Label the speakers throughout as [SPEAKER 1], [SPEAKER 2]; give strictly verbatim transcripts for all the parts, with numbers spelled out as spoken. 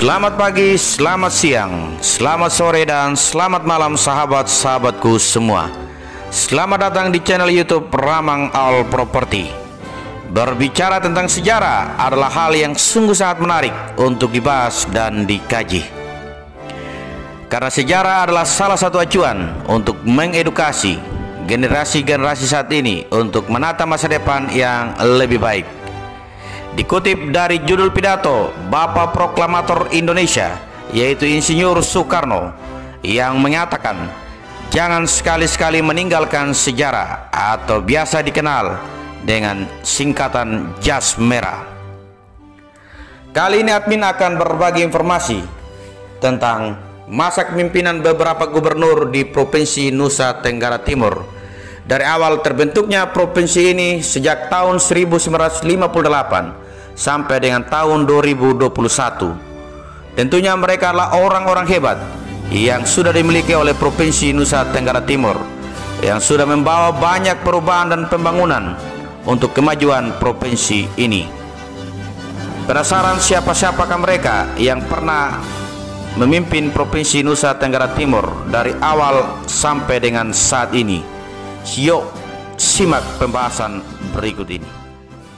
[SPEAKER 1] Selamat pagi, selamat siang, selamat sore, dan selamat malam sahabat-sahabatku semua. Selamat datang di channel YouTube Ramang All Property. Berbicara tentang sejarah adalah hal yang sungguh sangat menarik untuk dibahas dan dikaji. Karena sejarah adalah salah satu acuan untuk mengedukasi generasi-generasi saat ini untuk menata masa depan yang lebih baik. Dikutip dari judul pidato Bapak Proklamator Indonesia, yaitu Insinyur Soekarno, yang menyatakan jangan sekali-sekali meninggalkan sejarah atau biasa dikenal dengan singkatan jas merah. Kali ini admin akan berbagi informasi tentang masa kepemimpinan beberapa gubernur di Provinsi Nusa Tenggara Timur, dari awal terbentuknya provinsi ini sejak tahun seribu sembilan ratus lima puluh delapan sampai dengan tahun dua ribu dua puluh satu. Tentunya mereka adalah orang-orang hebat yang sudah dimiliki oleh Provinsi Nusa Tenggara Timur, yang sudah membawa banyak perubahan dan pembangunan untuk kemajuan provinsi ini. Penasaran siapa-siapakah mereka yang pernah memimpin Provinsi Nusa Tenggara Timur dari awal sampai dengan saat ini? Yuk simak pembahasan berikut ini.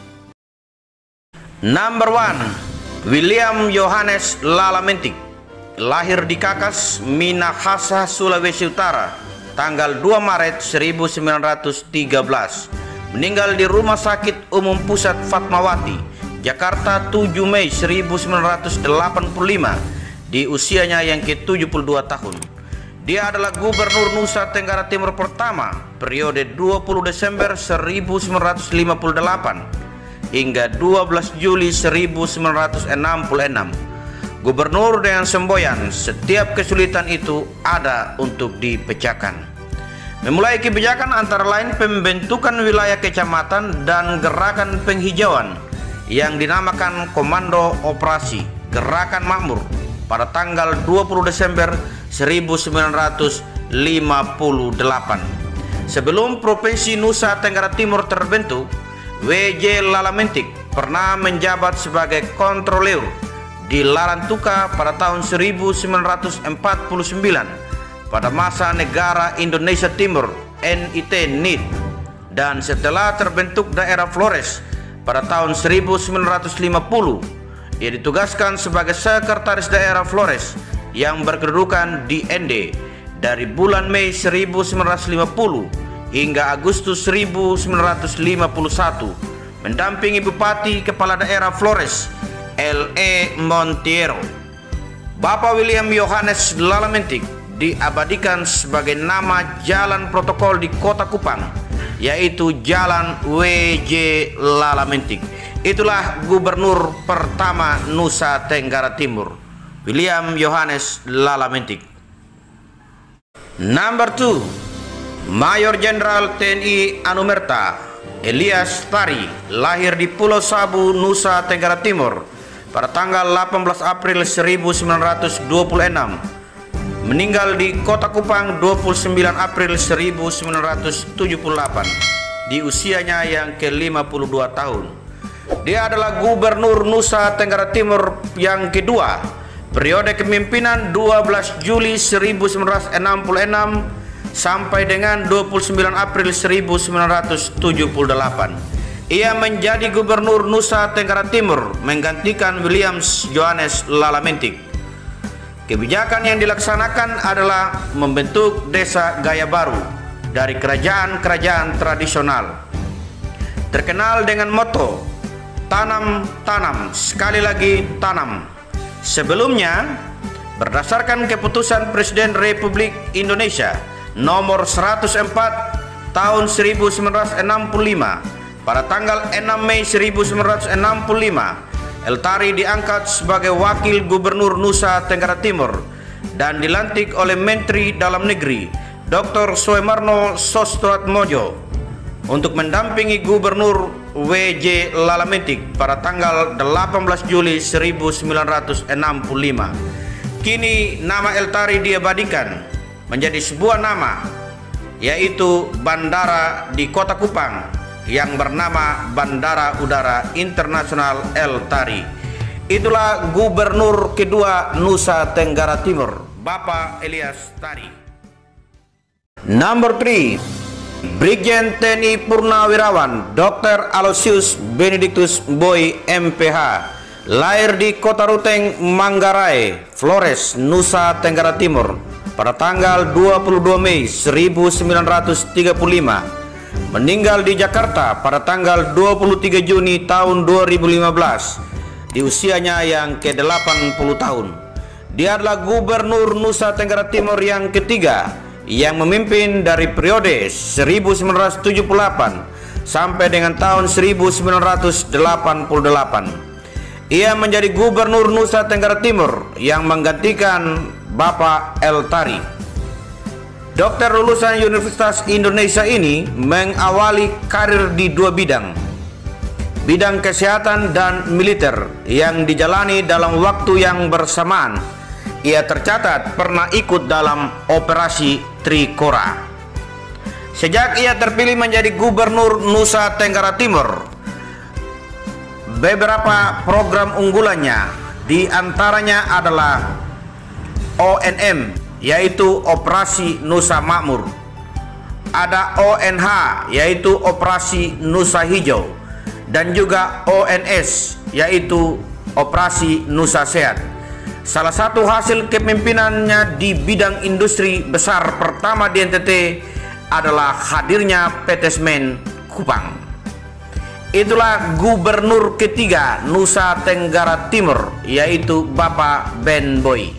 [SPEAKER 1] Number one, William Yohanes Lalamentik, lahir di Kakas, Minahasa, Sulawesi Utara, tanggal dua Maret seribu sembilan ratus tiga belas. Meninggal di Rumah Sakit Umum Pusat Fatmawati, Jakarta, tujuh Mei seribu sembilan ratus delapan puluh lima, di usianya yang ke tujuh puluh dua tahun. Dia adalah Gubernur Nusa Tenggara Timur pertama periode dua puluh Desember seribu sembilan ratus lima puluh delapan hingga dua belas Juli seribu sembilan ratus enam puluh enam. Gubernur dengan semboyan setiap kesulitan itu ada untuk dipecahkan. Memulai kebijakan antara lain pembentukan wilayah kecamatan dan gerakan penghijauan yang dinamakan Komando Operasi Gerakan Makmur pada tanggal dua puluh Desember seribu sembilan ratus lima puluh delapan. Sebelum Provinsi Nusa Tenggara Timur terbentuk, W J Lalamentik pernah menjabat sebagai kontroler di Larantuka pada tahun seribu sembilan ratus empat puluh sembilan pada masa Negara Indonesia Timur N I T N I T, dan setelah terbentuk daerah Flores pada tahun seribu sembilan ratus lima puluh, ia ditugaskan sebagai sekretaris daerah Flores yang berkedudukan di N D dari bulan Mei seribu sembilan ratus lima puluh hingga Agustus seribu sembilan ratus lima puluh satu, mendampingi Bupati Kepala Daerah Flores L E Monteiro. Bapak William Yohanes Lalamentik diabadikan sebagai nama jalan protokol di Kota Kupang, yaitu Jalan W J Lalamentik. Itulah Gubernur pertama Nusa Tenggara Timur, William Yohanes Lalamentik. Number two, Mayor Jenderal T N I Anumerta Elias Tari, lahir di Pulau Sabu, Nusa Tenggara Timur pada tanggal delapan belas April seribu sembilan ratus dua puluh enam. Meninggal di Kota Kupang dua puluh sembilan April seribu sembilan ratus tujuh puluh delapan di usianya yang ke lima puluh dua tahun. Dia adalah Gubernur Nusa Tenggara Timur yang kedua, periode kepemimpinan dua belas Juli seribu sembilan ratus enam puluh enam sampai dengan dua puluh sembilan April seribu sembilan ratus tujuh puluh delapan. Ia menjadi Gubernur Nusa Tenggara Timur menggantikan William Yohanes Lalamentik. Kebijakan yang dilaksanakan adalah membentuk desa gaya baru dari kerajaan-kerajaan tradisional, terkenal dengan moto tanam, tanam, sekali lagi tanam. Sebelumnya, berdasarkan keputusan Presiden Republik Indonesia nomor seratus empat tahun seribu sembilan ratus enam puluh lima, pada tanggal enam Mei seribu sembilan ratus enam puluh lima, El Tari diangkat sebagai Wakil Gubernur Nusa Tenggara Timur dan dilantik oleh Menteri Dalam Negeri Doktor Soemarno Sostratmojo untuk mendampingi Gubernur W J Lalamentik pada tanggal delapan belas Juli seribu sembilan ratus enam puluh lima. Kini nama El Tari diabadikan menjadi sebuah nama, yaitu bandara di Kota Kupang yang bernama Bandara Udara Internasional El Tari. Itulah Gubernur kedua Nusa Tenggara Timur, Bapak Elias Tari. Number three, Brigjen T N I Purnawirawan Doktor Aloysius Benedictus Boy M Ph, lahir di Kota Ruteng, Manggarai, Flores, Nusa Tenggara Timur pada tanggal dua puluh dua Mei seribu sembilan ratus tiga puluh lima, meninggal di Jakarta pada tanggal dua puluh tiga Juni tahun dua ribu lima belas di usianya yang ke delapan puluh tahun. Dia adalah Gubernur Nusa Tenggara Timur yang ketiga yang memimpin dari periode seribu sembilan ratus tujuh puluh delapan sampai dengan tahun seribu sembilan ratus delapan puluh delapan. Ia menjadi Gubernur Nusa Tenggara Timur yang menggantikan Bapak El Tari. Dokter lulusan Universitas Indonesia ini mengawali karir di dua bidang, bidang kesehatan dan militer yang dijalani dalam waktu yang bersamaan. Ia tercatat pernah ikut dalam operasi Trikora. Sejak ia terpilih menjadi Gubernur Nusa Tenggara Timur, beberapa program unggulannya diantaranya adalah O N M, yaitu Operasi Nusa Makmur. Ada O N H, yaitu Operasi Nusa Hijau, dan juga O N S, yaitu Operasi Nusa Sehat. Salah satu hasil kepemimpinannya di bidang industri besar pertama di N T T adalah hadirnya P T Semen Kupang. Itulah Gubernur ketiga Nusa Tenggara Timur, yaitu Bapak Ben Boy.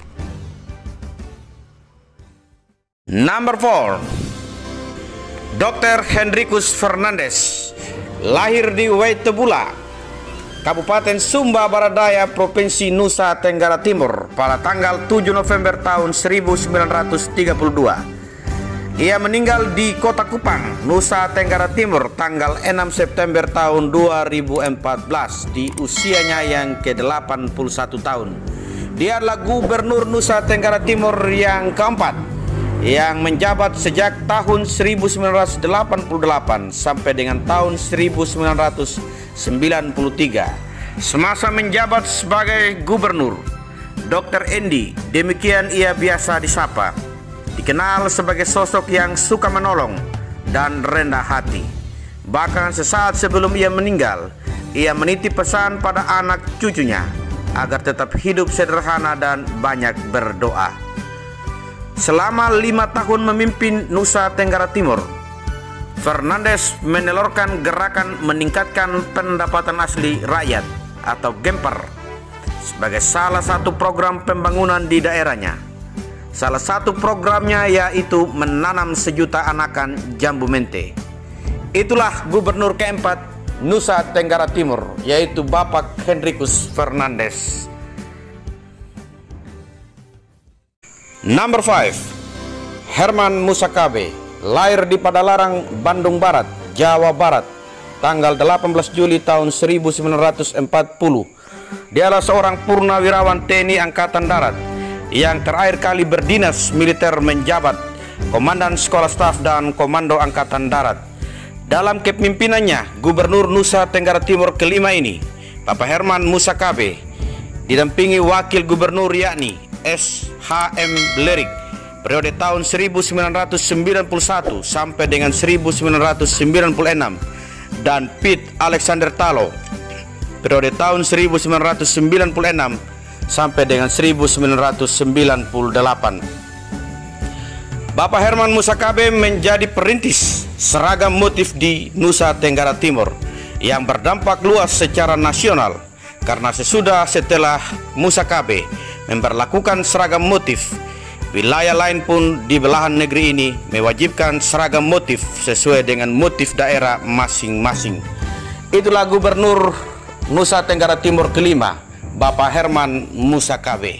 [SPEAKER 1] Number four, Dokter Hendrikus Fernandes, lahir di Waitebula, Kabupaten Sumba Barat Daya, Provinsi Nusa Tenggara Timur pada tanggal tujuh November tahun seribu sembilan ratus tiga puluh dua. Ia meninggal di Kota Kupang, Nusa Tenggara Timur tanggal enam September tahun dua ribu empat belas di usianya yang ke delapan puluh satu tahun. Dia adalah Gubernur Nusa Tenggara Timur yang keempat yang menjabat sejak tahun seribu sembilan ratus delapan puluh delapan sampai dengan tahun seribu sembilan ratus sembilan puluh tiga. Semasa menjabat sebagai gubernur, Dokter Endi, demikian ia biasa disapa, dikenal sebagai sosok yang suka menolong dan rendah hati. Bahkan sesaat sebelum ia meninggal, ia menitip pesan pada anak cucunya agar tetap hidup sederhana dan banyak berdoa. Selama lima tahun memimpin Nusa Tenggara Timur, Fernandes menelurkan gerakan meningkatkan pendapatan asli rakyat atau Gemper sebagai salah satu program pembangunan di daerahnya. Salah satu programnya yaitu menanam sejuta anakan jambu mente. Itulah Gubernur keempat Nusa Tenggara Timur, yaitu Bapak Hendrikus Fernandes. Number five, Herman Musakabe, lahir di Padalarang, Bandung Barat, Jawa Barat, tanggal delapan belas Juli tahun seribu sembilan ratus empat puluh. Dia adalah seorang purnawirawan T N I Angkatan Darat yang terakhir kali berdinas militer menjabat Komandan Sekolah Staf dan Komando Angkatan Darat. Dalam kepemimpinannya, Gubernur Nusa Tenggara Timur kelima ini, Bapak Herman Musakabe, didampingi Wakil Gubernur yakni S H M Blerik periode tahun seribu sembilan ratus sembilan puluh satu sampai dengan seribu sembilan ratus sembilan puluh enam, dan Pete Alexander Talo periode tahun seribu sembilan ratus sembilan puluh enam sampai dengan seribu sembilan ratus sembilan puluh delapan. Bapak Herman Musakabe menjadi perintis seragam motif di Nusa Tenggara Timur yang berdampak luas secara nasional, karena sesudah setelah Musakabe memperlakukan seragam motif, wilayah lain pun di belahan negeri ini mewajibkan seragam motif sesuai dengan motif daerah masing-masing. Itulah Gubernur Nusa Tenggara Timur kelima, Bapak Herman Musakabe.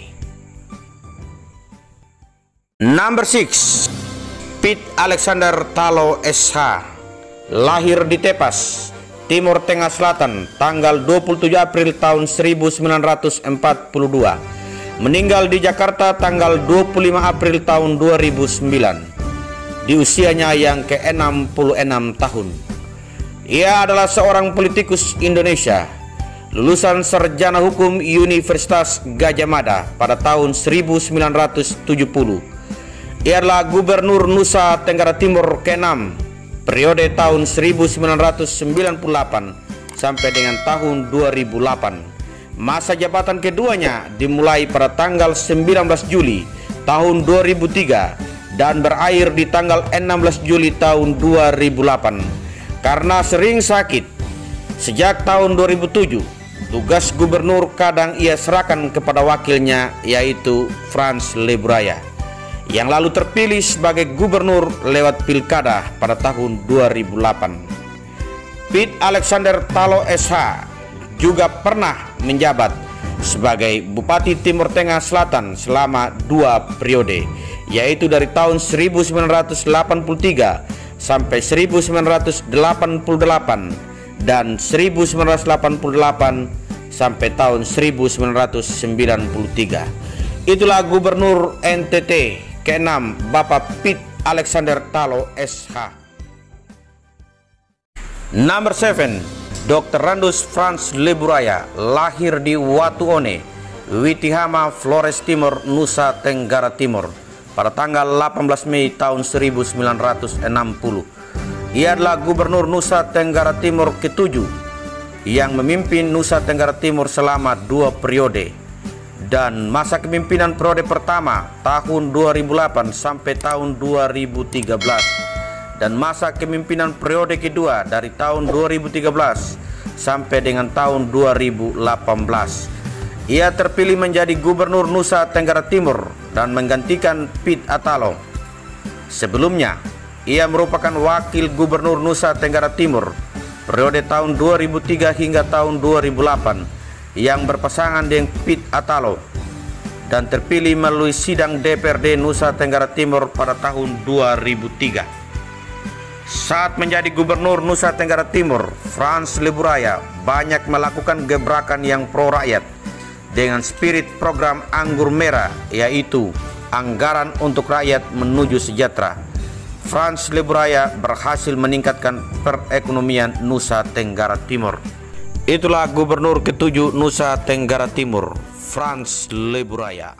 [SPEAKER 1] Number six, Pete Alexander Talo S H, lahir di Tepas, Timur Tengah Selatan, tanggal dua puluh tujuh April tahun seribu sembilan ratus empat puluh dua. Meninggal di Jakarta tanggal dua puluh lima April tahun dua ribu sembilan di usianya yang ke enam puluh enam tahun. Ia adalah seorang politikus Indonesia, lulusan sarjana hukum Universitas Gadjah Mada pada tahun seribu sembilan ratus tujuh puluh. Ia adalah Gubernur Nusa Tenggara Timur keenam periode tahun seribu sembilan ratus sembilan puluh delapan sampai dengan tahun dua ribu delapan. Masa jabatan keduanya dimulai pada tanggal sembilan belas Juli tahun dua ribu tiga dan berakhir di tanggal enam belas Juli tahun dua ribu delapan. Karena sering sakit sejak tahun dua ribu tujuh, tugas gubernur kadang ia serahkan kepada wakilnya, yaitu Frans Leburaya, yang lalu terpilih sebagai gubernur lewat pilkada pada tahun dua ribu delapan. Piet Alexander Talo S H juga pernah menjabat sebagai Bupati Timur Tengah Selatan selama dua periode, yaitu dari tahun seribu sembilan ratus delapan puluh tiga sampai seribu sembilan ratus delapan puluh delapan dan seribu sembilan ratus delapan puluh delapan sampai tahun seribu sembilan ratus sembilan puluh tiga. Itulah Gubernur N T T keenam, Bapak Piet Alexander Talo S H. Number seven, Doktor Randus Frans Leburaya lahir di Watuone, Witihama, Flores Timur, Nusa Tenggara Timur pada tanggal delapan belas Mei tahun seribu sembilan ratus enam puluh. Ia adalah Gubernur Nusa Tenggara Timur ketujuh yang memimpin Nusa Tenggara Timur selama dua periode, dan masa kepemimpinan periode pertama tahun dua ribu delapan sampai tahun dua ribu tiga belas, dan masa kepemimpinan periode kedua dari tahun dua ribu tiga belas sampai dengan tahun dua ribu delapan belas. Ia terpilih menjadi Gubernur Nusa Tenggara Timur dan menggantikan Piet Atalo. Sebelumnya, ia merupakan Wakil Gubernur Nusa Tenggara Timur periode tahun dua ribu tiga hingga tahun dua ribu delapan yang berpasangan dengan Piet Atalo dan terpilih melalui sidang D P R D Nusa Tenggara Timur pada tahun dua ribu tiga. Saat menjadi Gubernur Nusa Tenggara Timur, Frans Leburaya banyak melakukan gebrakan yang pro rakyat dengan spirit program Anggur Merah, yaitu anggaran untuk rakyat menuju sejahtera. Frans Leburaya berhasil meningkatkan perekonomian Nusa Tenggara Timur. Itulah Gubernur ketujuh Nusa Tenggara Timur, Frans Leburaya.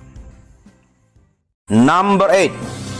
[SPEAKER 1] Number eight,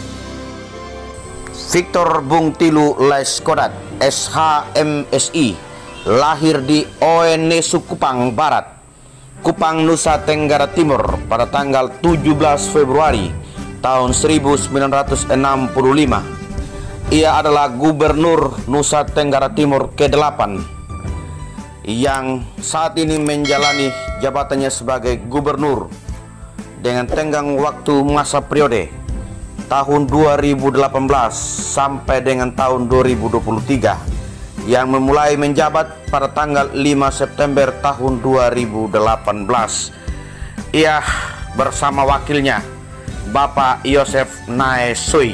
[SPEAKER 1] Victor Bung Tilu Leskodat S H M S I lahir di Oenesu Kupang Barat, Kupang, Nusa Tenggara Timur pada tanggal tujuh belas Februari tahun seribu sembilan ratus enam puluh lima. Ia adalah Gubernur Nusa Tenggara Timur kedelapan yang saat ini menjalani jabatannya sebagai gubernur dengan tenggang waktu masa periode tahun dua ribu delapan belas sampai dengan tahun dua ribu dua puluh tiga, yang memulai menjabat pada tanggal lima September tahun dua ribu delapan belas. Ia bersama wakilnya Bapak Yosef Naesui.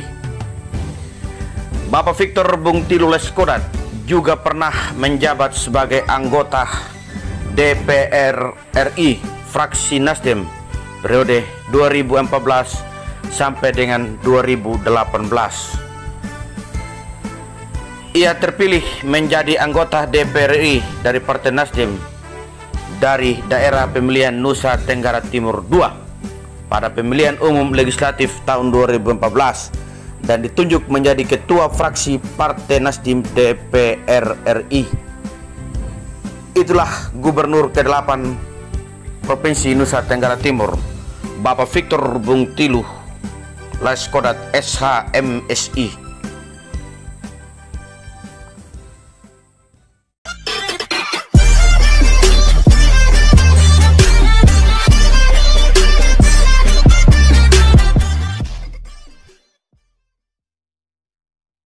[SPEAKER 1] Bapak Victor Bung Tilu Leskodat juga pernah menjabat sebagai anggota D P R R I fraksi Nasdem periode dua ribu empat belas sampai dengan dua ribu delapan belas. Ia terpilih menjadi anggota D P R R I dari Partai Nasdem dari daerah pemilihan Nusa Tenggara Timur dua pada pemilihan umum legislatif tahun dua ribu empat belas dan ditunjuk menjadi ketua fraksi Partai Nasdem D P R R I. Itulah Gubernur kedelapan Provinsi Nusa Tenggara Timur, Bapak Victor Bung Tilu Leskodat S H M S I.